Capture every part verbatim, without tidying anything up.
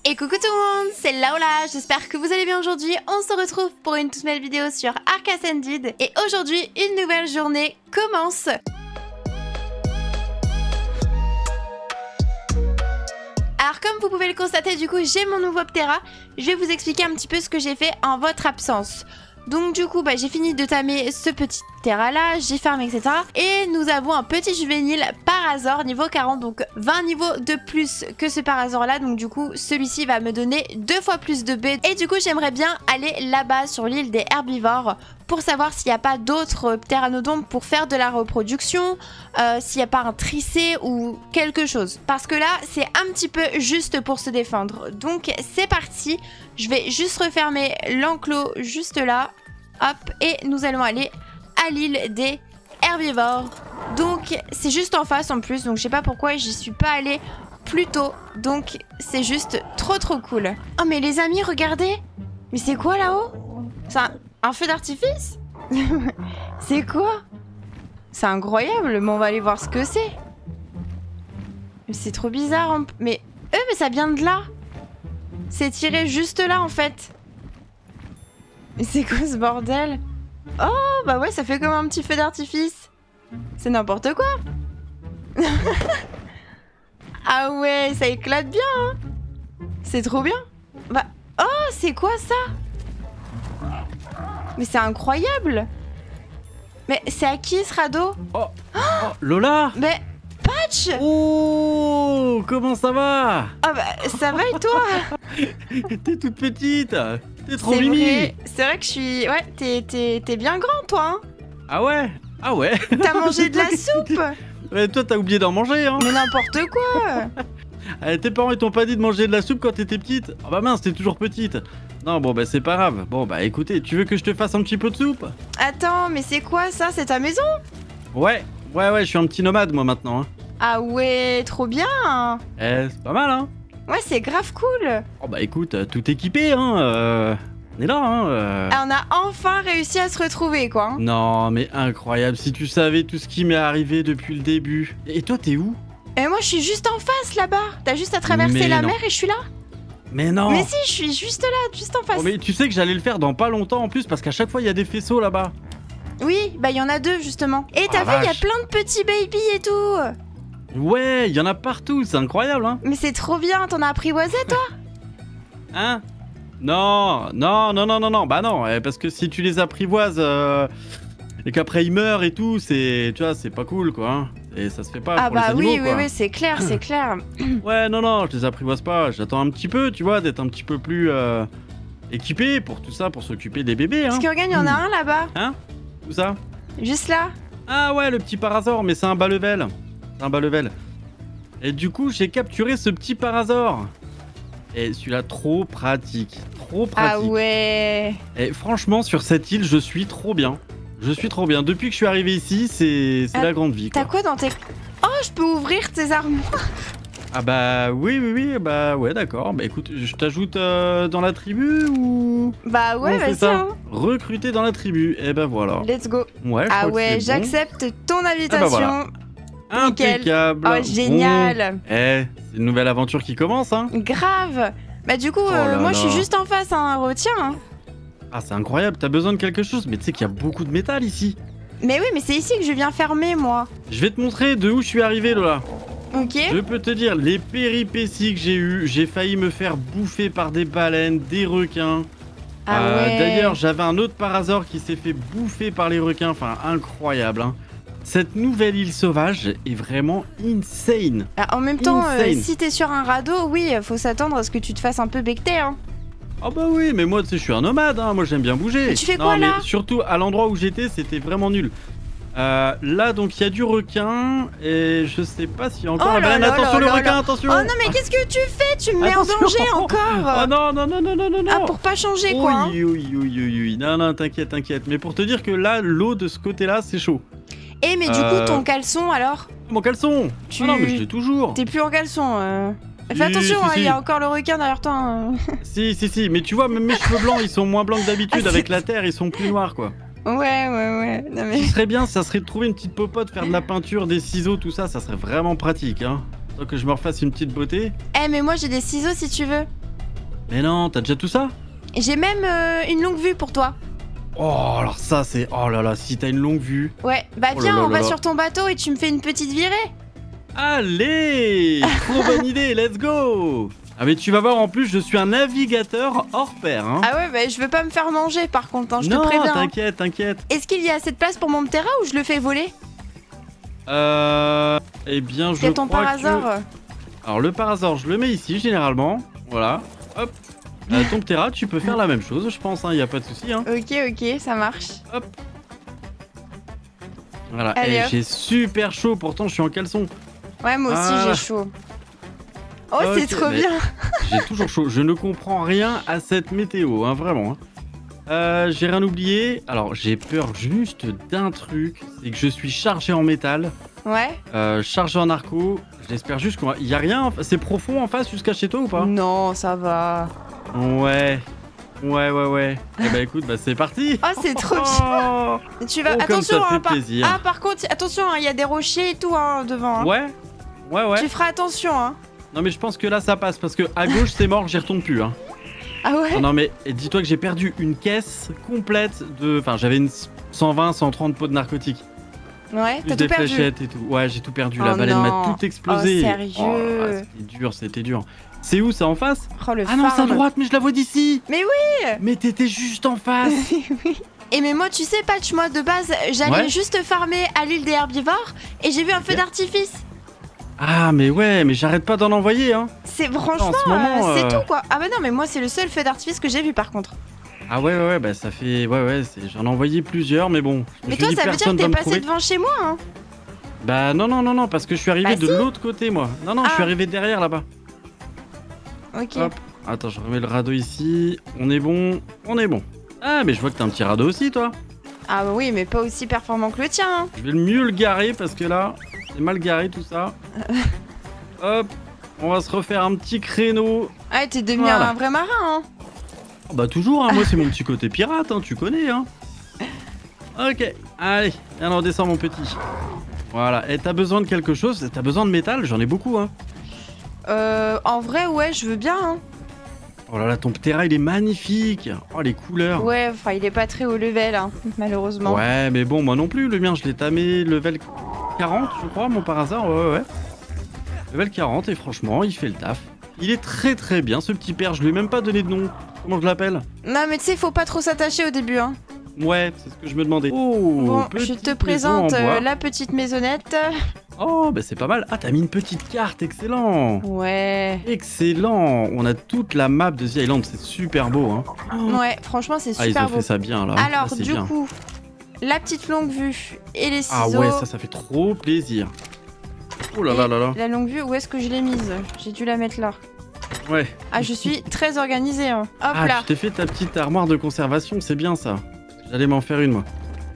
Et coucou tout le monde, c'est Laola, j'espère que vous allez bien aujourd'hui. On se retrouve pour une toute nouvelle vidéo sur Ark Ascended. Et aujourd'hui, une nouvelle journée commence. Alors comme vous pouvez le constater, du coup, j'ai mon nouveau Ptera. Je vais vous expliquer un petit peu ce que j'ai fait en votre absence. Donc du coup, bah, j'ai fini de tamer ce petit Ptera là, j'ai fermé, et cetera. Et nous avons un petit juvénile Parasaur niveau quarante, donc vingt niveaux de plus que ce Parasaur là. Donc du coup, celui-ci va me donner deux fois plus de baies. Et du coup, j'aimerais bien aller là-bas sur l'île des herbivores pour savoir s'il n'y a pas d'autres ptéranodontes pour faire de la reproduction, euh, s'il n'y a pas un tricé ou quelque chose. Parce que là, c'est un petit peu juste pour se défendre. Donc c'est parti, je vais juste refermer l'enclos juste là. Hop, et nous allons aller à l'île des herbivores. Donc c'est juste en face en plus, donc je sais pas pourquoi j'y suis pas allée plus tôt. Donc c'est juste trop trop cool. Oh mais les amis, regardez. Mais c'est quoi là-haut? C'est un, un feu d'artifice? C'est quoi? C'est incroyable, mais on va aller voir ce que c'est. Mais c'est trop bizarre. En... Mais eux, mais ça vient de là. C'est tiré juste là en fait. Mais c'est quoi ce bordel? Oh bah ouais, ça fait comme un petit feu d'artifice. C'est n'importe quoi. Ah ouais, ça éclate bien hein. C'est trop bien. Bah oh, c'est quoi ça? Mais c'est incroyable. Mais c'est à qui ce radeau? Oh, oh Lola. Mais Patch. Oh, comment ça va? Ah bah ça va et toi? T'es toute petite. T'es trop C'est mimi. vrai, c'est vrai que je suis... Ouais, t'es bien grand toi hein. Ah ouais? Ah ouais. T'as mangé de la soupe? Ouais, toi t'as oublié d'en manger hein. Mais n'importe quoi. Ah, tes parents ils t'ont pas dit de manger de la soupe quand t'étais petite? Ah bah mince, t'es toujours petite. Non bon bah c'est pas grave. Bon bah écoutez, tu veux que je te fasse un petit peu de soupe? Attends, mais c'est quoi ça? C'est ta maison? Ouais, ouais ouais, je suis un petit nomade moi maintenant hein. Ah ouais, trop bien. Eh, c'est pas mal hein. Ouais, c'est grave cool. Oh bah écoute, tout équipé hein. Euh... On est là hein. Euh... Ah, on a enfin réussi à se retrouver quoi. Hein. Non mais incroyable, si tu savais tout ce qui m'est arrivé depuis le début. Et toi t'es où? Et moi je suis juste en face là-bas. T'as juste à traverser mais la non. mer et je suis là. Mais non. Mais si, je suis juste là, juste en face. Oh, mais tu sais que j'allais le faire dans pas longtemps en plus parce qu'à chaque fois il y a des faisceaux là-bas. Oui, bah il y en a deux justement. Et t'as Ah, vu, il y a vache. plein de petits babies et tout. Ouais, il y en a partout, c'est incroyable hein. Mais c'est trop bien, t'en as apprivoisé toi? Hein? Non, non, non, non, non, non, bah non, eh, parce que si tu les apprivoises euh, et qu'après ils meurent et tout, c'est, tu vois, c'est pas cool quoi. Hein. Et ça se fait pas Ah pour bah les animaux oui, oui, quoi. oui, c'est clair, c'est clair. Ouais, non, non, je les apprivoise pas, j'attends un petit peu, tu vois, d'être un petit peu plus euh, équipé pour tout ça, pour s'occuper des bébés. Hein. Parce que regarde, il y en a un là-bas. Hein? Où ça? Juste là. Ah ouais, le petit Parasaur, mais c'est un bas level. C'est un bas level. Et du coup, j'ai capturé ce petit Parasaur. Et celui-là, trop pratique. Trop pratique. Ah ouais. Et franchement, sur cette île, je suis trop bien. Je suis trop bien. Depuis que je suis arrivé ici, c'est Ah, la grande vie. T'as quoi dans tes... Oh, je peux ouvrir tes armoires. Ah bah oui, oui, oui. Bah ouais, d'accord. Bah écoute, je t'ajoute euh, dans la tribu ou... Bah ouais, on fait vas-y. ça Hein. Recruter dans la tribu. Et ben voilà. Let's go. Ouais, je Ah crois que ouais, c'est bon. j'accepte ton invitation. voilà. Impeccable. Oh, génial. Bon. Eh, c'est une nouvelle aventure qui commence, hein. Grave. Bah du coup, Oh euh, là moi je suis là. juste en face, hein, retiens. Hein. Ah, c'est incroyable, t'as besoin de quelque chose, mais tu sais qu'il y a beaucoup de métal ici. Mais oui, mais c'est ici que je viens fermer, moi. Je vais te montrer de où je suis arrivé, Lola. Ok. Je peux te dire les péripéties que j'ai eues. J'ai failli me faire bouffer par des baleines, des requins. Ah Euh, ouais. D'ailleurs, j'avais un autre Parasaur qui s'est fait bouffer par les requins. Enfin, incroyable, hein. Cette nouvelle île sauvage est vraiment insane. Ah, en même temps, euh, Insane. si t'es sur un radeau, oui, faut s'attendre à ce que tu te fasses un peu becter. Hein. Ah bah oui, mais moi, tu sais, je suis un nomade, hein. Moi, j'aime bien bouger. Mais tu fais non, quoi, mais là surtout, à l'endroit où j'étais, c'était vraiment nul. Euh, là, donc, il y a du requin, et je sais pas s'il y a encore Oh un là baleine. là Attention, là le là requin, là. attention. Oh non, mais qu'est-ce que tu fais? Tu me mets en Attention. danger encore. Oh non, non, non, non, non, non, non. Ah, pour pas changer, quoi. Hein. Oui, oui, oui, oui, oui. Non, non, t'inquiète, t'inquiète. Mais pour te dire que là, l'eau de ce côté-là, c'est chaud. Eh, mais du Euh. coup, ton caleçon, alors? Mon caleçon. Tu- Ah non, mais je l'ai toujours. T'es plus en caleçon. Euh... Si, Fais attention, si, hein, il si. y a encore le requin derrière toi. Hein. Si, si, si. Mais tu vois, même mes cheveux blancs, ils sont moins blancs que d'habitude. Ah, Avec c'est- la terre, ils sont plus noirs, quoi. Ouais, ouais, ouais. Non, Ce mais... qui serait bien, ça serait de trouver une petite popote, faire de la peinture, des ciseaux, tout ça. Ça serait vraiment pratique, hein. Donc que je me refasse une petite beauté. Eh, mais moi j'ai des ciseaux si tu veux. Mais non, t'as déjà tout ça? J'ai même euh, une longue vue pour toi. Oh, alors ça, c'est... Oh là là, si t'as une longue vue. Ouais, bah Oh là viens, là on là va là. sur ton bateau et tu me fais une petite virée. Allez, trop bonne idée, let's go. Ah mais tu vas voir, en plus, je suis un navigateur hors pair, hein. Ah ouais, bah je veux pas me faire manger par contre, hein, je non, te préviens. t'inquiète, t'inquiète. Est-ce qu'il y a assez de place pour mon Ptera ou je le fais voler? Euh... Eh bien, je C'est ton crois par que... hasard. Alors, le par hasard, je le mets ici, généralement. Voilà, hop. Euh, ton Ptera, tu peux faire la même chose, je pense, hein, y a pas de souci, hein. Ok, ok, ça marche. Hop. Voilà, Allez, et hop. j'ai super chaud, pourtant, je suis en caleçon. Ouais, moi aussi Ah. j'ai chaud. Oh, Ok, c'est trop mais- bien. J'ai toujours chaud. Je ne comprends rien à cette météo, hein, vraiment. hein. Euh, j'ai rien oublié. Alors, j'ai peur juste d'un truc. C'est que je suis chargé en métal, Ouais. euh, chargé en narco. J'espère juste qu'on va... Il y a rien... C'est profond en face jusqu'à chez toi ou pas? Non, ça va. Ouais. Ouais, ouais, ouais. Eh bah écoute, bah c'est parti. Oh, c'est trop bien. Oh, Tu vas... Oh, comme attention, ça fait hein, par... plaisir. Ah, par contre, attention, hein, il y a des rochers et tout hein, devant. hein. Ouais. Ouais, ouais. Tu feras attention, hein. Non mais je pense que là ça passe parce que à gauche c'est mort, j'y retombe plus. Hein. Ah ouais. Non, non mais et dis-toi que j'ai perdu une caisse complète de... Enfin j'avais une cent vingt, cent trente pots de narcotiques. Ouais, Plus t'as des tout perdu. fléchettes et tout. Ouais, j'ai tout perdu. La Oh baleine non. m'a tout explosé. Oh, sérieux Oh, ah, c'était dur, c'était dur. C'est où? C'est en face? Oh, le Ah non, c'est à farm. droite, mais je la vois d'ici. Mais oui. Mais t'étais juste en face. Oui. Et mais moi, tu sais, Patch, moi de base, j'allais Ouais. juste farmer à l'île des herbivores et j'ai vu un feu Ok. d'artifice. Ah mais ouais, mais j'arrête pas d'en envoyer, hein. C'est franchement, ce moment, euh, c'est euh, tout quoi. Ah bah non, mais moi, c'est le seul feu d'artifice que j'ai vu par contre. Ah ouais, ouais, ouais, bah ça fait... Ouais, ouais, c'est- j'en ai envoyé plusieurs, mais bon. je me Mais suis toi, dit, ça veut dire personne que va t'es me passé trouver. devant chez moi, hein. Bah non, non, non, non, parce que je suis arrivé Bah, de si. l'autre côté, moi. Non, non, je suis Ah. arrivé derrière, là-bas. Ok. Hop. Attends, je remets le radeau ici. On est bon, on est bon. Ah, mais je vois que t'as un petit radeau aussi, toi. Ah bah oui, mais pas aussi performant que le tien. hein. Je vais le mieux le garer, parce que là, c'est mal garé, tout ça. Hop. On va se refaire un petit créneau. Ah, t'es devenu Voilà. un vrai marin, hein. Oh, bah toujours, hein, moi c'est mon petit côté pirate, hein, tu connais, hein. Ok, allez, viens, on descend mon petit. Voilà, et t'as besoin de quelque chose? T'as besoin de métal? J'en ai beaucoup, hein. Euh, en vrai, ouais, je veux bien, hein. Oh là là, ton Ptera, il est magnifique. Oh, les couleurs. Ouais, enfin, il est pas très haut level, hein, malheureusement. Ouais, mais bon, moi non plus, le mien, je l'ai tamé level quarante, je crois, mon par hasard, ouais, ouais, ouais. Level quarante, et franchement, il fait le taf. Il est très très bien, ce petit père, je lui ai même pas donné de nom. Comment je l'appelle? Non, mais tu sais, faut pas trop s'attacher au début, hein. Ouais, c'est ce que je me demandais. Oh, Bon, je petite te maison présente en euh, bois. la petite maisonnette. Oh, bah c'est pas mal. Ah, t'as mis une petite carte, excellent. Ouais. Excellent. On a toute la map de The Island, c'est super beau, hein. Ouais, franchement, c'est Ah, ils super ont beau. fait ça bien, là. Alors, Là, c'est du bien. coup, la petite longue vue et les ciseaux. Ah ouais, ça, ça fait trop plaisir. Oh là là là là. La longue vue, où est-ce que je l'ai mise? J'ai dû la mettre là. Ouais. Ah, je suis très organisée, hein. Hop Ah, là. tu t'es fait ta petite armoire de conservation, c'est bien ça. J'allais m'en faire une, moi.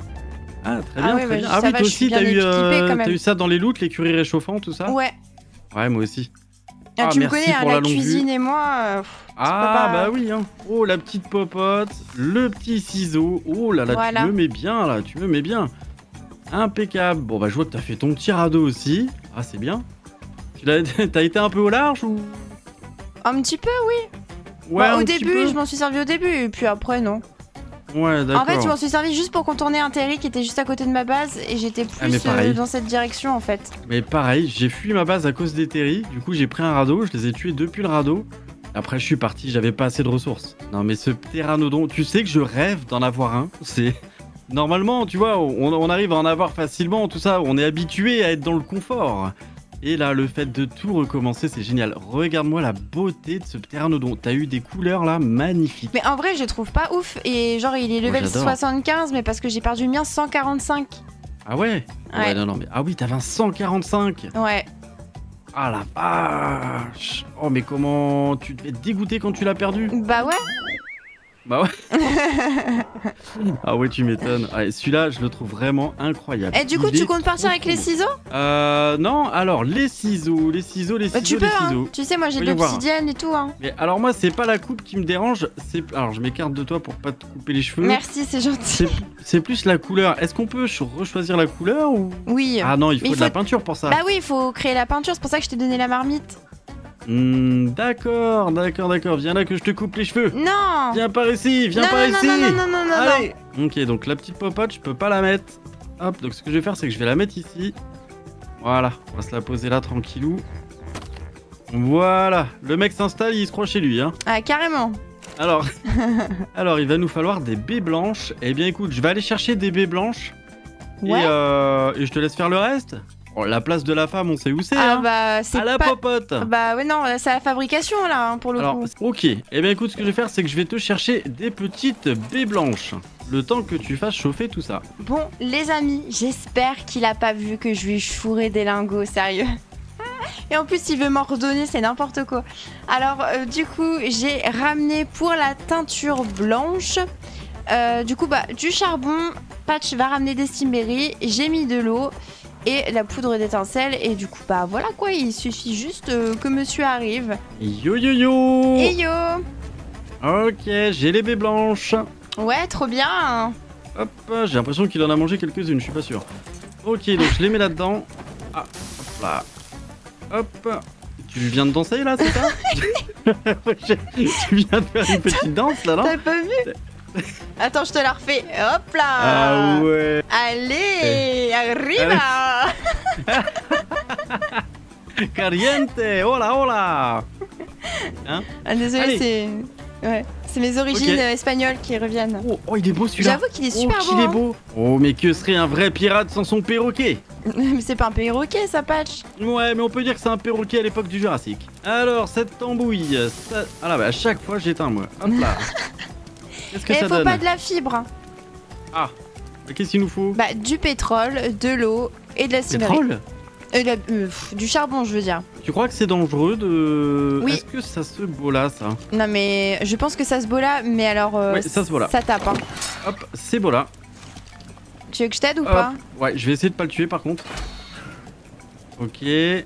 Ah, très Ah bien, ouais, très bah, bien. ça Ah oui, va, toi je suis aussi, t'as bien eu, équipée, euh, quand même. t'as eu ça dans les loots, l'écurie réchauffant, tout ça? Ouais. Ouais, moi aussi. Ah, Ah, tu me merci connais, hein, pour la, la longue vue. cuisine et moi. euh, pff, Ah, pas- bah oui, hein. Oh, la petite popote, le petit ciseau. Oh là là, Voilà. tu me mets bien, là, tu me mets bien. Impeccable. Bon, bah, je vois que t'as fait ton petit radeau aussi. Ah, c'est bien. Tu l'as... T'as été un peu au large ou... Un petit peu, oui. Ouais, Bon, un au petit début, peu. je m'en suis servi au début, et puis après, non. Ouais, d'accord. En fait, je m'en suis servi juste pour contourner un terri qui était juste à côté de ma base, et j'étais Ah, mais plus pareil. euh, dans cette direction, en fait. Mais pareil, j'ai fui ma base à cause des terris. Du coup, j'ai pris un radeau, je les ai tués depuis le radeau. Après, je suis parti, j'avais pas assez de ressources. Non, mais ce pteranodon, tu sais que je rêve d'en avoir un. C'est... Normalement, tu vois, on, on arrive à en avoir facilement, tout ça. On est habitué à être dans le confort. Et là, le fait de tout recommencer, c'est génial. Regarde-moi la beauté de ce pteranodon. T'as eu des couleurs là magnifiques. Mais en vrai, je trouve pas ouf, et genre, il est Moi, level j'adore. soixante-quinze, mais parce que j'ai perdu le mien cent quarante-cinq. Ah ouais, ouais Ouais. non, non, mais... Ah oui, t'avais un cent quarante-cinq. Ouais. Ah la vache. Oh, mais comment... Tu devais être dégoûté quand tu l'as perdu. Bah ouais. Bah ouais. Ah ouais, tu m'étonnes. Ah, et celui-là, je le trouve vraiment incroyable. Et du coup, Il tu est comptes partir trop, avec trop les beau. ciseaux? Euh, non, alors, les ciseaux, les ciseaux, les Bah, ciseaux, tu peux, les hein. ciseaux. Tu sais, moi, j'ai de Voyons voir. l'obsidienne et tout, hein. Mais alors moi, c'est pas la coupe qui me dérange, c'est... Alors, je m'écarte de toi pour pas te couper les cheveux. Merci, c'est gentil. C'est c'est plus la couleur. Est-ce qu'on peut ch- rechoisir la couleur ou... Oui. Ah non, il faut Mais il de la faut- peinture pour ça. Bah oui, il faut créer la peinture, c'est pour ça que je t'ai donné la marmite. Hmm, d'accord, d'accord, d'accord. Viens là que je te coupe les cheveux. Non. Viens par ici, viens non, par non, ici. non, non, non, non, non, Allez. Ok, donc la petite popote, je peux pas la mettre. Hop, donc ce que je vais faire, c'est que je vais la mettre ici. Voilà, on va se la poser là tranquillou. Voilà, le mec s'installe, il se croit chez lui, hein. Ah, carrément. Alors, alors, il va nous falloir des baies blanches. Eh bien, écoute, je vais aller chercher des baies blanches. Ouais. Et, euh, et je te laisse faire le reste. Oh, la place de la femme, on sait où c'est, Ah hein. bah c'est À la pas... popote. Bah ouais non, c'est à la fabrication là hein, pour le Alors, coup. ok. Eh bien, écoute, ce que je vais faire, c'est que je vais te chercher des petites baies blanches. Le temps que tu fasses chauffer tout ça. Bon les amis, j'espère qu'il a pas vu que je lui ai fourré des lingots, sérieux. Et en plus il veut m'en redonner, c'est n'importe quoi. Alors euh, du coup j'ai ramené pour la teinture blanche euh, du coup bah du charbon. Patch va ramener des Stimberry, j'ai mis de l'eau et la poudre d'étincelle et du coup bah voilà quoi, il suffit juste euh, que monsieur arrive. Yo yo yo. Et yo. Ok, j'ai les baies blanches. Ouais trop bien. Hop, j'ai l'impression qu'il en a mangé quelques-unes, je suis pas sûr. Ok, donc je les mets là-dedans. Ah, hop là. Hop. Tu viens de danser là, c'est ça? Tu viens de faire une petite danse là, non? T'as pas vu? Attends, je te la refais. Hop là. Ah ouais. Allez, arriva. Caliente, hola, hola. Hein? Ah, désolé, c'est ouais, c'est mes origines Ok. euh, espagnoles qui reviennent. Oh, oh, il est beau celui-là. J'avoue qu'il est Oh, super qu'il beau. est beau. Oh, mais que serait un vrai pirate sans son perroquet? Mais c'est pas un perroquet, ça, Patch. Ouais, mais on peut dire que c'est un perroquet à l'époque du Jurassique. Alors, cette tambouille, ça... Ah là, bah, à chaque fois, j'éteins, moi. Hop là. Qu'est-ce que Et ça faut donne? pas de la fibre. Ah, qu'est-ce qu'il nous faut? Bah, du pétrole, de l'eau et de la cimmerie. Pétrole? Euh, la- euh, pff, du charbon, je veux dire. Tu crois que c'est dangereux de... Oui. Est-ce que ça se boit là, ça? Non, mais je pense que ça se boit là, mais alors. euh, Ouais, ça se boit là. Ça tape, hein. Hop, c'est beau là. Tu veux que je t'aide ou Hop. pas? Ouais, je vais essayer de pas le tuer par contre. Ok. Tu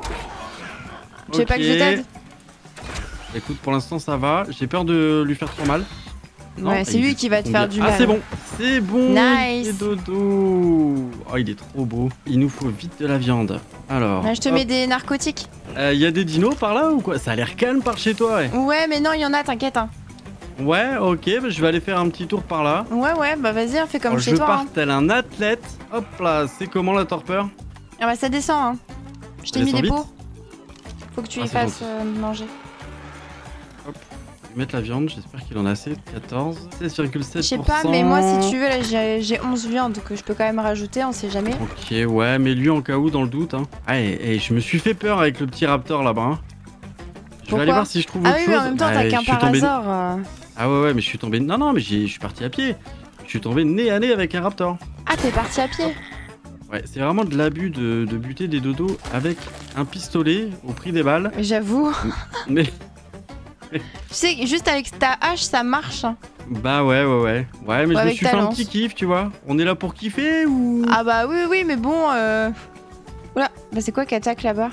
veux pas que je Ok. t'aide? Écoute, pour l'instant ça va. J'ai peur de lui faire trop mal. Non, Ouais, c'est il- lui qui va te faire du Ah, mal. c'est bon. C'est bon. Nice. C'est dodo. Oh, il est trop beau. Il nous faut vite de la viande. Alors. Ouais, je te hop. mets des narcotiques. Euh, y a des dinos par là ou quoi? Ça a l'air calme par chez toi, ouais. Ouais, mais non, il y en a, t'inquiète. Hein. Ouais, ok, bah, je vais aller faire un petit tour par là. Ouais, ouais, bah vas-y, on fait comme Alors, chez je toi. pars Hein. tel un athlète. Hop là, c'est comment la torpeur? Ah bah ça descend, hein. Je t'ai Ça mis des descend pots. Faut que tu Ah, y c'est fasses gentil. euh, manger. Je vais mettre la viande, j'espère qu'il en a assez. quatorze, seize virgule sept Je pour cent. sais pas, mais moi si tu veux, là j'ai j'ai onze viandes que je peux quand même rajouter, on sait jamais. Ok, ouais, mais lui en cas où, dans le doute. Hein. Ah, et, et je me suis fait peur avec le petit raptor là-bas. Hein. Je vais Pourquoi aller voir si je trouve Ah autre oui, chose. mais en même temps, Ah, t'as je qu'un suis tombé- par hasard. euh. Ah ouais, ouais, mais je suis tombé. Non, non, mais j'y- je suis parti à pied. Je suis tombé nez à nez avec un raptor. Ah, t'es parti à pied. Ouais, c'est vraiment de l'abus de, de buter des dodos avec un pistolet au prix des balles. J'avoue. Mais Tu sais, juste avec ta hache, ça marche. hein. bah ouais, ouais, ouais. Ouais, mais Ou je me avec suis ta fait un lance. petit kiff, tu vois. On est là pour kiffer ou. Ah bah oui, oui, mais bon. Euh... Oula, bah c'est quoi qui attaque là-bas?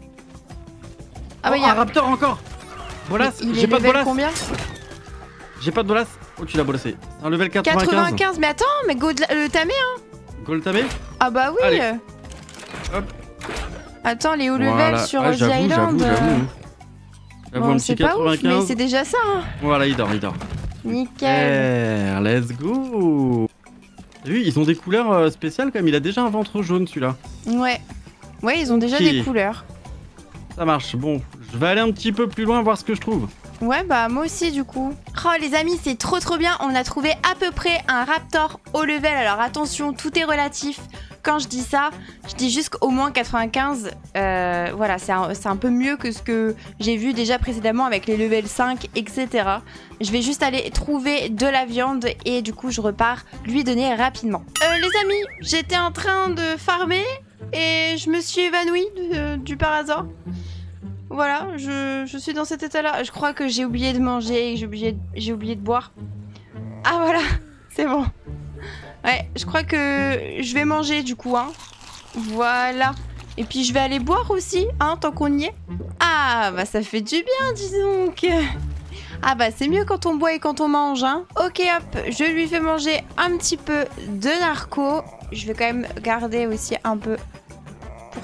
Ah bah Oh, il y a un raptor encore. Bolas, Il est j'ai pas de level bolas. combien? J'ai pas de bolas. Oh, tu l'as bolassé. C'est un level quatre-vingt-quinze. quatre-vingt-quinze, mais attends, mais go de la- le tamé. Goltamé. Ah bah oui. Allez. Hop. Attends, les hauts level Voilà. sur Ah, The j'avoue, Island. J'avoue, euh, j'avoue. J'avoue, Bon, un c'est petit pas ouf, mais quatre-vingt-quinze. c'est déjà ça. Hein. Voilà, il dort, il dort. Nickel. Eh, let's go. T'as vu, ils ont des couleurs euh, spéciales comme il a déjà un ventre jaune celui-là. Ouais. Ouais, ils ont déjà Ok. des couleurs. Ça marche. Bon, je vais aller un petit peu plus loin voir ce que je trouve. Ouais, bah moi aussi du coup. Oh les amis, c'est trop trop bien. On a trouvé à peu près un raptor haut level. Alors attention, tout est relatif. Quand je dis ça, je dis juste qu'au moins quatre-vingt-quinze. Euh, voilà, c'est un, c'est un peu mieux que ce que j'ai vu déjà précédemment avec les level cinq, et cetera. Je vais juste aller trouver de la viande et du coup je repars lui donner rapidement. Euh, les amis, j'étais en train de farmer et je me suis évanouie euh, du par hasard. Voilà, je, je suis dans cet état-là. Je crois que j'ai oublié de manger et j'ai oublié, j'ai oublié de boire. Ah voilà, c'est bon. Ouais, je crois que je vais manger du coup, hein. Voilà. Et puis je vais aller boire aussi, hein, tant qu'on y est. Ah, bah ça fait du bien, dis donc. Ah bah c'est mieux quand on boit et quand on mange, hein. Ok, hop, je lui fais manger un petit peu de narco. Je vais quand même garder aussi un peu pour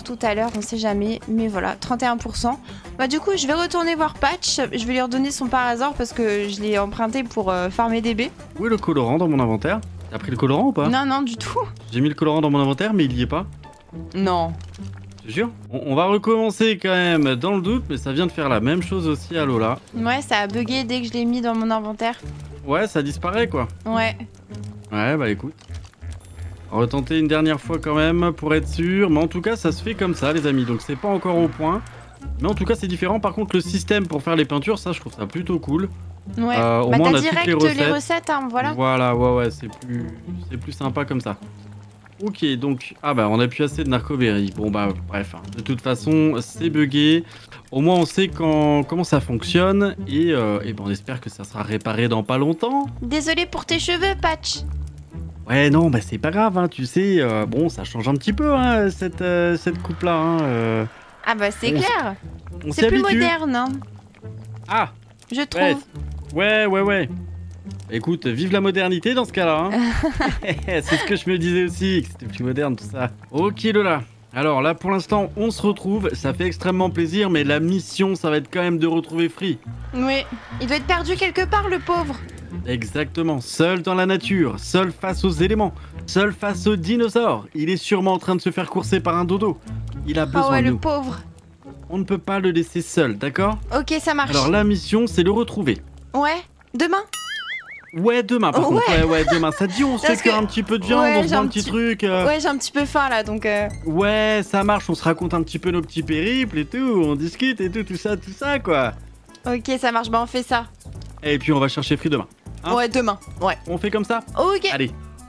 voir tout à l'heure, on sait jamais. Mais voilà, trente et un pour cent. Bah du coup, je vais retourner voir Patch. Je vais lui redonner son parasol parce que je l'ai emprunté pour euh, farmer des baies. Où est le colorant dans mon inventaire? T'as pris le colorant ou pas? Non, non, du tout. J'ai mis le colorant dans mon inventaire, mais il y est pas. Non. C'est sûr? on, on va recommencer quand même dans le doute, mais ça vient de faire la même chose aussi à Lola. Ouais, ça a bugué dès que je l'ai mis dans mon inventaire. Ouais, ça disparaît quoi. Ouais. Ouais, bah écoute. On va retenter une dernière fois quand même pour être sûr. Mais en tout cas, ça se fait comme ça, les amis. Donc c'est pas encore au point. Mais en tout cas, c'est différent. Par contre, le système pour faire les peintures, ça, je trouve ça plutôt cool. Ouais. Euh, au bah moins, on t'as a direct toutes les recettes. les recettes, hein, voilà. Voilà, ouais, ouais, c'est plus, c'est plus sympa comme ça. Ok, donc, ah bah, on a plus assez de narcoberry. Bon bah, bref, hein. De toute façon, c'est buggé. Au moins, on sait quand, comment ça fonctionne et, euh, et ben, on espère que ça sera réparé dans pas longtemps. Désolée pour tes cheveux, Patch. Ouais, non, bah c'est pas grave, hein, tu sais. Euh, bon, ça change un petit peu, hein, cette, euh, cette coupe-là. Hein, euh. Ah bah c'est On clair. On s'y C'est plus habitue. moderne, hein, Ah, je trouve. ouais, ouais, ouais, ouais. Écoute, vive la modernité dans ce cas-là. Hein. C'est ce que je me disais aussi, que c'était plus moderne tout ça. Ok, Lola. Alors là, pour l'instant, on se retrouve. Ça fait extrêmement plaisir, mais la mission, ça va être quand même de retrouver Free. Oui, il doit être perdu quelque part, le pauvre. Exactement, seul dans la nature, seul face aux éléments, seul face aux dinosaures. Il est sûrement en train de se faire courser par un dodo. Il a besoin Ah ouais, de le nous. pauvre. On ne peut pas le laisser seul, d'accord? Ok, ça marche. Alors la mission, c'est le retrouver. Ouais, demain. Ouais, demain par Oh, contre. ouais. Ouais, ouais, demain. Ça te dit, on se fait Parce que- cuire un petit peu de viande, Ouais, on se j'ai fait un un petit petit- truc. euh. Ouais, j'ai un petit peu faim là, donc... euh, Ouais, ça marche, on se raconte un petit peu nos petits périples et tout, on discute et tout, tout ça, tout ça, quoi. Ok, ça marche, bah on fait ça. Et puis on va chercher Free demain. Hein? Ouais, demain, ouais. On fait comme ça? Ok, Allez.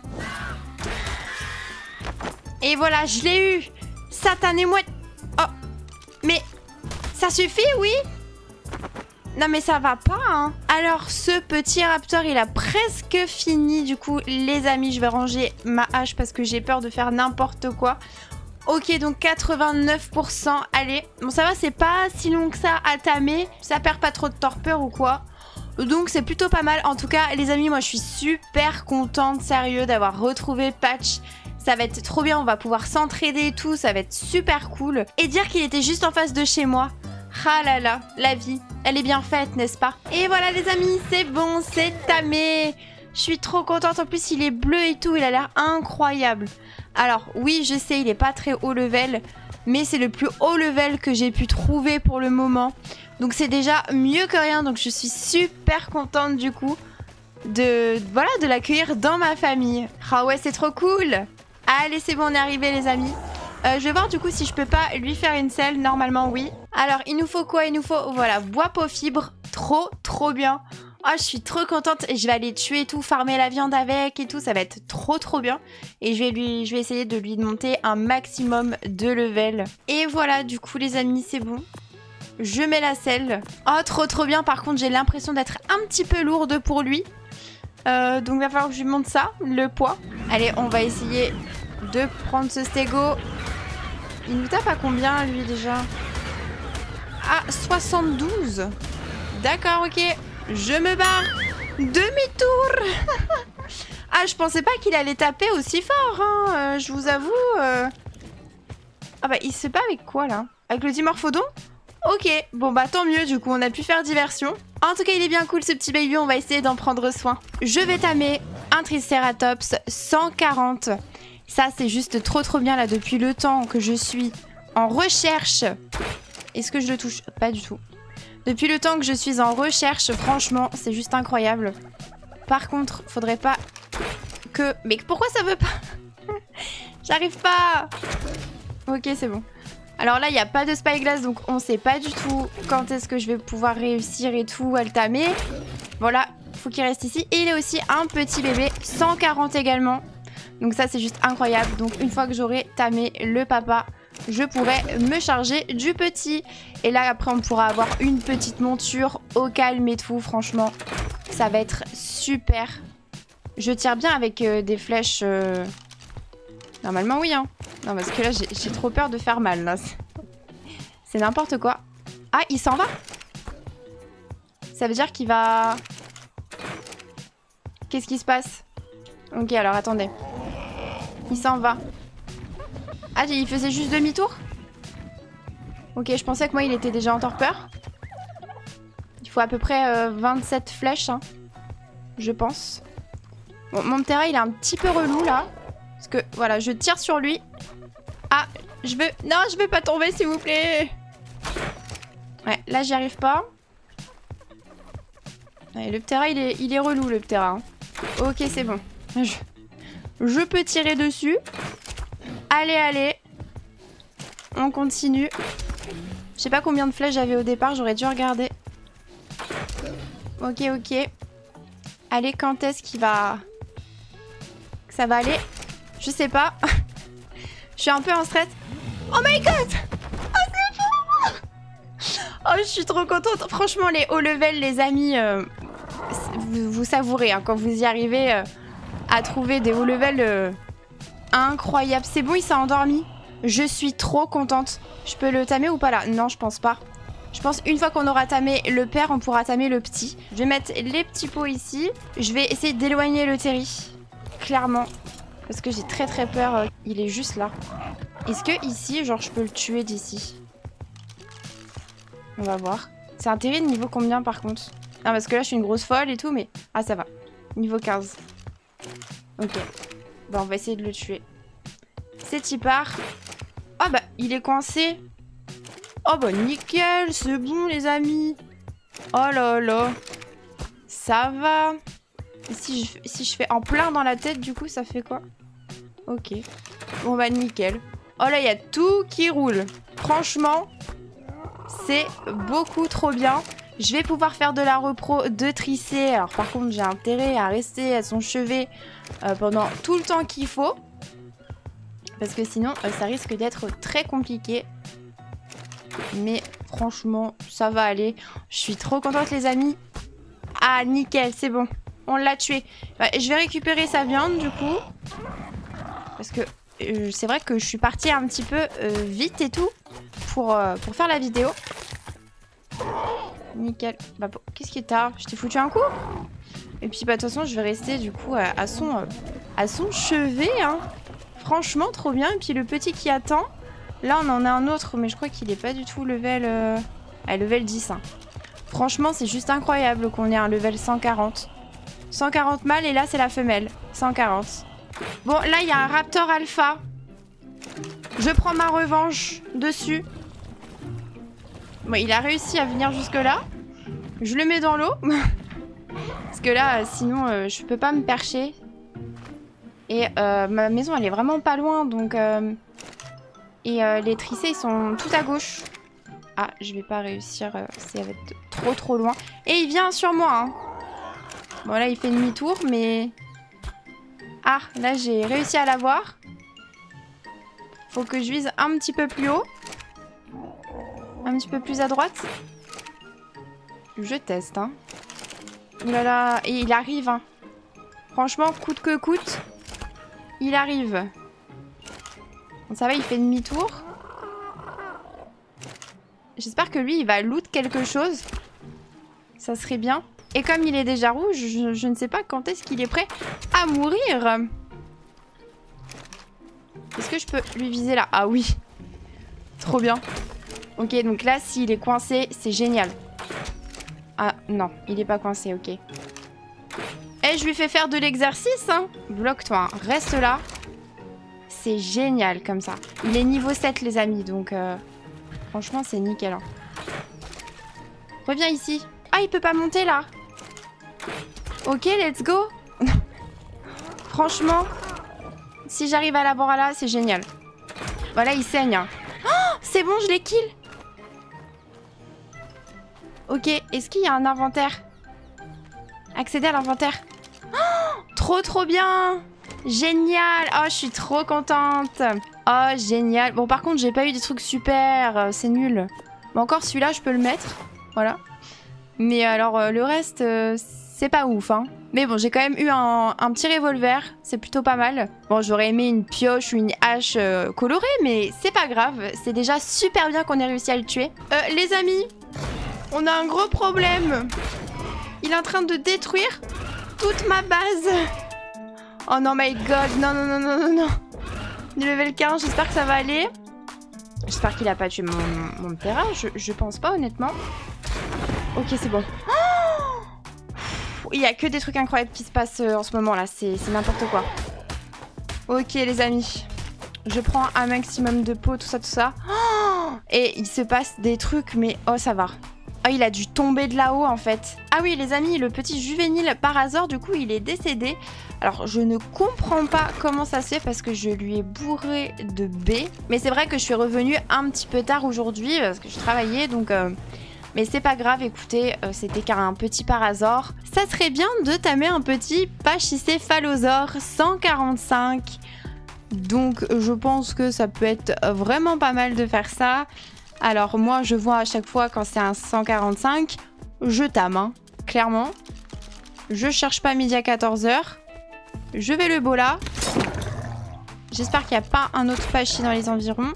et voilà, je l'ai eu. Satané moi. Oh, mais ça suffit, oui? Non mais ça va pas, hein. Alors ce petit raptor, il a presque fini. Du coup, les amis, je vais ranger ma hache parce que j'ai peur de faire n'importe quoi. Ok, donc quatre-vingt-neuf pour cent. Allez, bon ça va, c'est pas si long que ça à tamer. Ça perd pas trop de torpeur ou quoi. Donc c'est plutôt pas mal. En tout cas, les amis, moi je suis super contente, sérieux, d'avoir retrouvé Patch. Ça va être trop bien, on va pouvoir s'entraider et tout, ça va être super cool. Et dire qu'il était juste en face de chez moi. Ah là là, la vie, elle est bien faite, n'est-ce pas? Et voilà les amis, c'est bon, c'est tamé. Je suis trop contente, en plus il est bleu et tout, il a l'air incroyable. Alors oui, je sais, il est pas très haut level, mais c'est le plus haut level que j'ai pu trouver pour le moment. Donc c'est déjà mieux que rien, donc je suis super contente du coup de, voilà, de l'accueillir dans ma famille. Ah ouais, c'est trop cool. Allez, c'est bon, on est arrivé les amis. Euh, je vais voir du coup si je peux pas lui faire une selle. Normalement oui. Alors il nous faut quoi? Il nous faut, voilà, bois peau fibre. Trop trop bien. Oh, je suis trop contente et je vais aller tuer et tout, farmer la viande avec et tout, ça va être trop trop bien. Et je vais lui, je vais essayer de lui monter un maximum de level. Et voilà, du coup les amis, c'est bon. Je mets la selle. Oh, trop trop bien. Par contre, j'ai l'impression d'être un petit peu lourde pour lui. Euh, donc il va falloir que je lui monte ça, le poids. Allez, on va essayer de prendre ce stégo. Il nous tape à combien lui déjà? Ah, soixante-douze. D'accord, ok. Je me barre. Demi-tour. Ah, je pensais pas qu'il allait taper aussi fort, hein. Euh, je vous avoue. Euh... Ah bah, il se bat avec quoi là? Avec le dimorphodon? Ok, bon bah tant mieux, du coup on a pu faire diversion. En tout cas il est bien cool ce petit baby, on va essayer d'en prendre soin. Je vais tamer un Triceratops cent quarante. Ça c'est juste trop trop bien là, depuis le temps que je suis en recherche. Est-ce que je le touche? Pas du tout. Depuis le temps que je suis en recherche, franchement c'est juste incroyable. Par contre, faudrait pas que... Mais pourquoi ça veut pas? J'arrive pas. Ok, c'est bon. Alors là, il n'y a pas de spyglass, donc on sait pas du tout quand est-ce que je vais pouvoir réussir et tout à le tamer. Voilà, faut qu'il reste ici. Et il est aussi un petit bébé, cent quarante également. Donc ça, c'est juste incroyable. Donc une fois que j'aurai tamé le papa, je pourrai me charger du petit. Et là, après, on pourra avoir une petite monture au calme et tout. Franchement, ça va être super. Je tire bien avec euh, des flèches... Euh... Normalement, oui, hein. Non, parce que là, j'ai trop peur de faire mal, là. C'est n'importe quoi. Ah, il s'en va? Ça veut dire qu'il va... Qu'est-ce qui se passe? Ok, alors, attendez. Il s'en va. Ah, il faisait juste demi-tour? Ok, je pensais que moi il était déjà en torpeur. Il faut à peu près euh, vingt-sept flèches, hein, je pense. Bon, mon Ptera il est un petit peu relou là. Parce que voilà, je tire sur lui. Ah, je veux... Non, je veux pas tomber s'il vous plaît. Ouais, là j'y arrive pas. Ouais, le Ptera il est, il est relou le Ptera. Hein. Ok, c'est bon. Je... je peux tirer dessus. Allez, allez. On continue. Je sais pas combien de flèches j'avais au départ, j'aurais dû regarder. Ok, ok. Allez, quand est-ce qu'il va... que ça va aller? Je sais pas. Je suis un peu en stress. Oh my god! Oh, c'est bon! Oh, je suis trop contente. Franchement, les hauts level, les amis, euh, vous, vous savourez hein, quand vous y arrivez euh, à trouver des hauts level euh, incroyables. C'est bon, il s'est endormi. Je suis trop contente. Je peux le tamer ou pas là? Non, je pense pas. Je pense une fois qu'on aura tamé le père, on pourra tamer le petit. Je vais mettre les petits pots ici. Je vais essayer d'éloigner le Terry. Clairement. Parce que j'ai très très peur. Il est juste là. Est-ce que ici, genre, je peux le tuer d'ici? On va voir. C'est un Terry de niveau combien par contre? Non, parce que là, je suis une grosse folle et tout, mais... Ah, ça va. Niveau quinze. Ok. Bon, on va essayer de le tuer. C'est y part. Oh bah, il est coincé. Oh bah, nickel. C'est bon, les amis. Oh là là. Ça va. Et si je, si je fais en plein dans la tête, du coup, ça fait quoi? Ok. Bon bah, nickel. Oh là, il y a tout qui roule. Franchement, c'est beaucoup trop bien. Je vais pouvoir faire de la repro de Tricé. Alors par contre, j'ai intérêt à rester à son chevet euh, pendant tout le temps qu'il faut. Parce que sinon, euh, ça risque d'être très compliqué. Mais franchement, ça va aller. Je suis trop contente, les amis. Ah, nickel, c'est bon. On l'a tué. Bah, je vais récupérer sa viande, du coup. Parce que euh, c'est vrai que je suis partie un petit peu euh, vite et tout. Pour, euh, pour faire la vidéo. Nickel. Bah, bon, qu'est-ce qui est tard? Je t'ai foutu un coup? Et puis, bah, de toute façon, je vais rester, du coup, à, à, son, euh, à son chevet, hein. Franchement, trop bien. Et puis, le petit qui attend. Là, on en a un autre, mais je crois qu'il est pas du tout level... Euh... Ah, level dix, hein. Franchement, c'est juste incroyable qu'on ait un level cent quarante. cent quarante mâles, et là, c'est la femelle. cent quarante. Bon, là, il y a un raptor alpha. Je prends ma revanche dessus. Bon, il a réussi à venir jusque-là. Je le mets dans l'eau. Parce que là, sinon, euh, je peux pas me percher. Et euh, ma maison, elle est vraiment pas loin, donc... Euh... Et euh, les tricés, ils sont tout à gauche. Ah, je vais pas réussir, euh, ça va être trop trop loin. Et il vient sur moi, hein. Bon, là, il fait demi-tour, mais... Ah, là, j'ai réussi à l'avoir. Faut que je vise un petit peu plus haut. Un petit peu plus à droite. Je teste, hein. Oh là là, et il arrive, hein. Franchement, coûte que coûte, il arrive. Bon, ça va, il fait demi-tour. J'espère que lui, il va loot quelque chose. Ça serait bien. Et comme il est déjà rouge, je, je ne sais pas quand est-ce qu'il est prêt à mourir. Est-ce que je peux lui viser là? Ah oui. Trop bien. Ok, donc là, s'il est coincé, c'est génial. Ah non, il est pas coincé, ok. Eh, je lui fais faire de l'exercice, hein. Bloque-toi, hein. Reste là. C'est génial comme ça. Il est niveau sept, les amis, donc... Euh, franchement, c'est nickel. Hein. Reviens ici. Ah, il peut pas monter, là. Ok, let's go. Franchement, si j'arrive à l'avoir là, c'est génial. Voilà, il saigne. Hein. Oh, c'est bon, je l'ai kill. Ok, est-ce qu'il y a un inventaire? Accéder à l'inventaire. Oh, trop trop bien. Génial. Oh, je suis trop contente. Oh, génial. Bon, par contre, j'ai pas eu des trucs super. Euh, c'est nul. Mais encore, celui-là, je peux le mettre. Voilà. Mais alors, euh, le reste, euh, c'est pas ouf, hein. Mais bon, j'ai quand même eu un, un petit revolver. C'est plutôt pas mal. Bon, j'aurais aimé une pioche ou une hache euh, colorée, mais c'est pas grave. C'est déjà super bien qu'on ait réussi à le tuer. Euh, les amis, on a un gros problème. Il est en train de détruire toute ma base. Oh non, my god. Non, non, non, non, non, non. Du level quinze, j'espère que ça va aller. J'espère qu'il a pas tué mon, mon Ptera. Je, je pense pas, honnêtement. Ok, c'est bon. Oh, il y a que des trucs incroyables qui se passent euh, en ce moment là. C'est n'importe quoi. Ok, les amis. Je prends un maximum de peau, tout ça, tout ça. Oh, et il se passe des trucs, mais oh, ça va. Oh, il a dû tomber de là-haut, en fait. Ah oui, les amis, le petit juvénile, par hasard, du coup, il est décédé. Alors, je ne comprends pas comment ça se fait parce que je lui ai bourré de baies. Mais c'est vrai que je suis revenue un petit peu tard aujourd'hui parce que je travaillais, donc... Euh... Mais c'est pas grave, écoutez, euh, c'était qu'un petit par hasard. Ça serait bien de tamer un petit pachycéphalosaure cent quarante-cinq. Donc, je pense que ça peut être vraiment pas mal de faire ça. Alors, moi, je vois à chaque fois quand c'est un cent quarante-cinq, je tame, hein, clairement. Je cherche pas midi à quatorze heures. Je vais le beau là. J'espère qu'il n'y a pas un autre pachy dans les environs.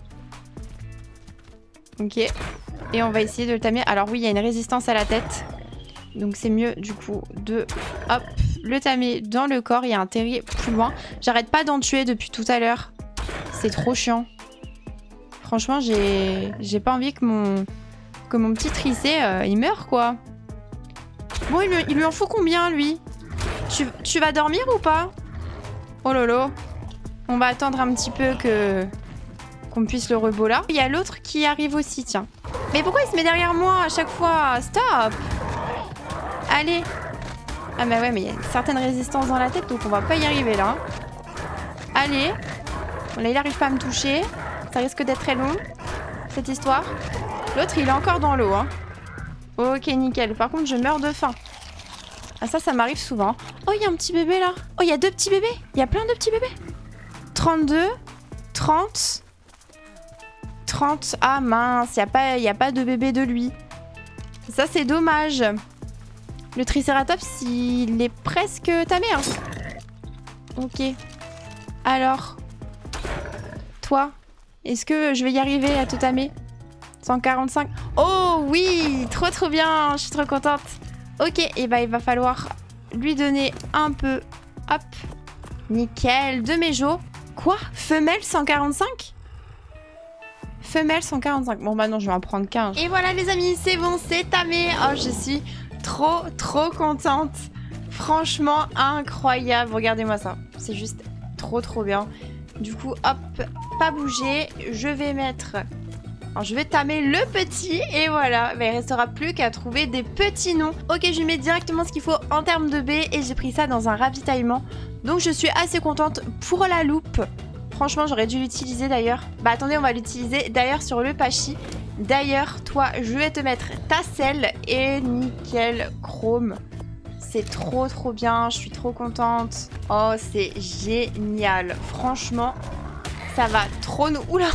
Ok. Et on va essayer de le tamer. Alors oui, il y a une résistance à la tête. Donc c'est mieux du coup de hop, le tamer dans le corps. Il y a un terrier plus loin. J'arrête pas d'en tuer depuis tout à l'heure. C'est trop chiant. Franchement, j'ai j'ai pas envie que mon, que mon petit tricé, euh, il meure quoi. Bon, il, il lui en faut combien lui? tu, tu vas dormir ou pas? Oh lolo. On va attendre un petit peu que qu'on puisse le rebot là. Il y a l'autre qui arrive aussi, tiens. Mais pourquoi il se met derrière moi à chaque fois? Stop! Allez! Ah bah ouais, mais il y a une certaine résistance dans la tête, donc on va pas y arriver là. Allez! Bon, là, il arrive pas à me toucher. Ça risque d'être très long, cette histoire. L'autre, il est encore dans l'eau, hein. Ok, nickel. Par contre, je meurs de faim. Ah ça, ça m'arrive souvent. Oh, il y a un petit bébé là. Oh, il y a deux petits bébés. Il y a plein de petits bébés. trente-deux, trente... trente. Ah mince, il n'y a pas, y a pas de bébé de lui. Ça, c'est dommage. Le Triceratops, il est presque tamé. Hein. Ok. Alors, toi, est-ce que je vais y arriver à te tamer? cent quarante-cinq. Oh oui, trop trop bien. Je suis trop contente. Ok, et bah il va falloir lui donner un peu. Hop. Nickel. De méjo. Quoi? Femelle cent quarante-cinq? Femelle cent quarante-cinq. Bon bah non, je vais en prendre quinze. Et voilà les amis, c'est bon, c'est tamé. Oh, je suis trop trop contente. Franchement incroyable. Regardez-moi ça. C'est juste trop trop bien. Du coup, hop, pas bouger. Je vais mettre... Alors, je vais tamer le petit et voilà. Bah, il restera plus qu'à trouver des petits noms. Ok, je lui mets directement ce qu'il faut en termes de baies et j'ai pris ça dans un ravitaillement. Donc je suis assez contente pour la loupe. Franchement, j'aurais dû l'utiliser d'ailleurs. Bah attendez, on va l'utiliser d'ailleurs sur le pachy. D'ailleurs, toi, je vais te mettre ta selle et nickel chrome. C'est trop trop bien, je suis trop contente. Oh, c'est génial. Franchement, ça va trop nous... Oula.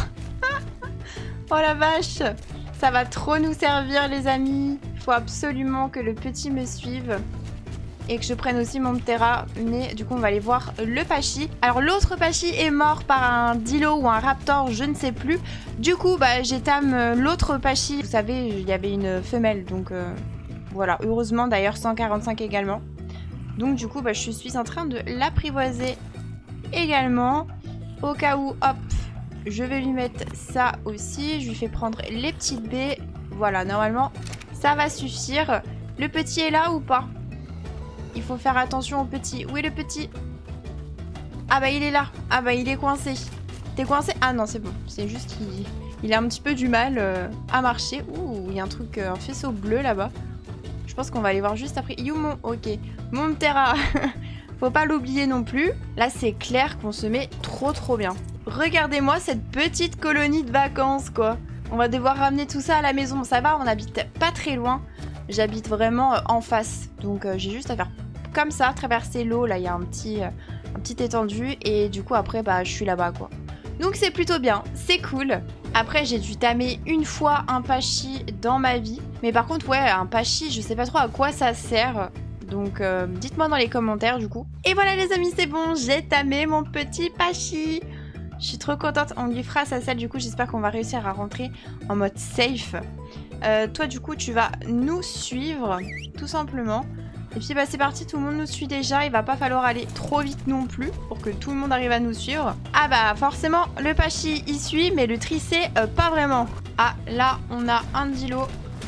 Oh la vache. Ça va trop nous servir les amis. Il faut absolument que le petit me suive. Et que je prenne aussi mon Ptera. Mais du coup on va aller voir le pachy. Alors l'autre pachy est mort par un dilo ou un raptor, je ne sais plus. Du coup bah j'étame l'autre pachy. Vous savez il y avait une femelle donc euh, voilà. Heureusement d'ailleurs cent quarante-cinq également. Donc du coup bah je suis en train de l'apprivoiser également. Au cas où hop je vais lui mettre ça aussi. Je lui fais prendre les petites baies. Voilà normalement ça va suffire. Le petit est là ou pas? Il faut faire attention au petit. Où est le petit? Ah bah il est là. Ah bah il est coincé. T'es coincé? Ah non c'est bon. C'est juste qu'il il a un petit peu du mal euh, à marcher. Ouh, il y a un truc, euh, un faisceau bleu là-bas. Je pense qu'on va aller voir juste après. You mon... Ok. Mon Ptera. Faut pas l'oublier non plus. Là c'est clair qu'on se met trop trop bien. Regardez-moi cette petite colonie de vacances quoi. On va devoir ramener tout ça à la maison. Ça va, on habite pas très loin. J'habite vraiment euh, en face. Donc euh, j'ai juste à faire comme ça, traverser l'eau. Là il y a un petit, euh, un petit étendu. Et du coup après bah je suis là-bas quoi. Donc c'est plutôt bien, c'est cool. Après j'ai dû tamer une fois un pachy dans ma vie. Mais par contre ouais un pachy je sais pas trop à quoi ça sert. Donc euh, dites-moi dans les commentaires du coup. Et voilà les amis c'est bon, j'ai tamé mon petit pachy. Je suis trop contente, on lui fera sa selle du coup, j'espère qu'on va réussir à rentrer en mode safe. Euh, toi du coup tu vas nous suivre tout simplement. Et puis bah c'est parti, tout le monde nous suit déjà. Il va pas falloir aller trop vite non plus pour que tout le monde arrive à nous suivre. Ah bah forcément le Pachi y suit, mais le Tricé euh, pas vraiment. Ah là on a un Dilo.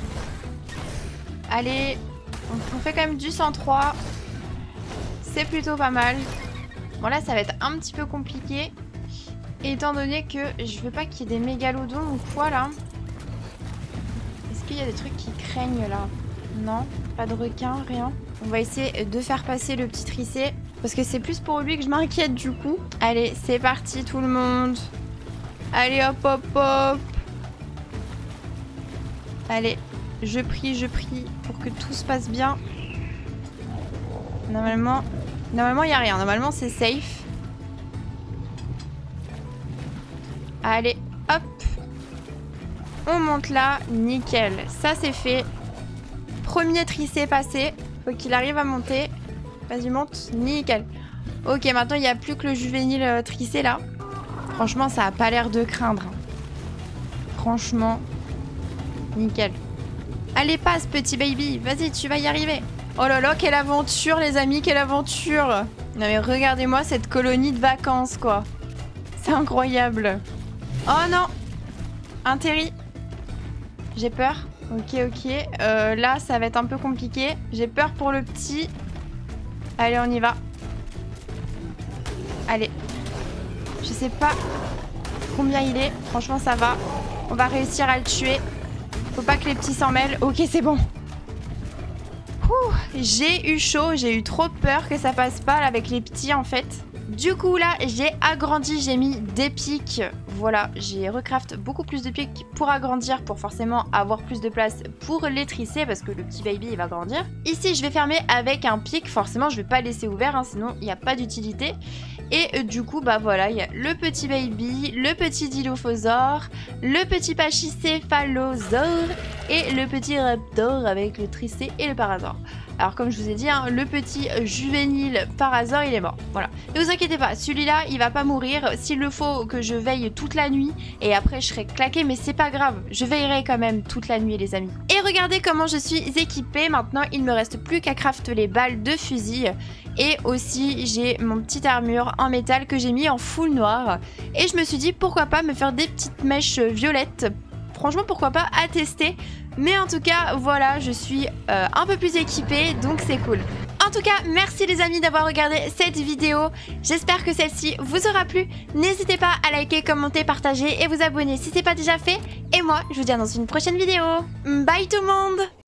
Allez, on, on fait quand même du cent trois. C'est plutôt pas mal. Bon là ça va être un petit peu compliqué. Étant donné que je veux pas qu'il y ait des mégalodons ou quoi là. Est-ce qu'il y a des trucs qui craignent là? Non, pas de requin, rien. On va essayer de faire passer le petit Tricé. Parce que c'est plus pour lui que je m'inquiète du coup. Allez, c'est parti tout le monde. Allez hop hop hop. Allez, je prie, je prie pour que tout se passe bien. Normalement, normalement il n'y a rien. Normalement c'est safe. Allez, hop. On monte là, nickel. Ça c'est fait. Premier Tricé passé. Faut qu'il arrive à monter. Vas-y, monte. Nickel. Ok, maintenant il n'y a plus que le juvénile euh, Tricé là. Franchement, ça a pas l'air de craindre. Franchement, nickel. Allez, passe, petit baby. Vas-y, tu vas y arriver. Oh là là, quelle aventure, les amis, quelle aventure. Non mais regardez-moi cette colonie de vacances, quoi. C'est incroyable. Oh non. Un terri. J'ai peur. Ok, ok. Euh, là, ça va être un peu compliqué. J'ai peur pour le petit. Allez, on y va. Allez. Je sais pas combien il est. Franchement, ça va. On va réussir à le tuer. Faut pas que les petits s'en mêlent. Ok, c'est bon. J'ai eu chaud. J'ai eu trop peur que ça passe pas là, avec les petits, en fait. Du coup, là, j'ai agrandi. J'ai mis des pics. Voilà, j'ai recraft beaucoup plus de pics pour agrandir, pour forcément avoir plus de place pour les Tricés, parce que le petit baby, il va grandir. Ici, je vais fermer avec un pic. Forcément, je vais pas laisser ouvert, hein, sinon, il n'y a pas d'utilité. Et euh, du coup, bah voilà, il y a le petit baby, le petit Dilophosaure, le petit Pachycéphalosaure et le petit Raptor avec le Tricé et le Parasaure. Alors comme je vous ai dit, hein, le petit juvénile Parasaure, il est mort. Voilà. Ne vous inquiétez pas, celui-là, il va pas mourir. S'il le faut que je veille toute la nuit et après je serai claquée, mais c'est pas grave. Je veillerai quand même toute la nuit, les amis. Et regardez comment je suis équipée. Maintenant, il me reste plus qu'à craft les balles de fusil. Et aussi, j'ai mon petite armure en métal que j'ai mis en full noir. Et je me suis dit, pourquoi pas me faire des petites mèches violettes. Franchement, pourquoi pas, à tester. Mais en tout cas, voilà, je suis euh, un peu plus équipée, donc c'est cool. En tout cas, merci les amis d'avoir regardé cette vidéo. J'espère que celle-ci vous aura plu. N'hésitez pas à liker, commenter, partager et vous abonner si ce n'est pas déjà fait. Et moi, je vous dis à dans une prochaine vidéo. Bye tout le monde!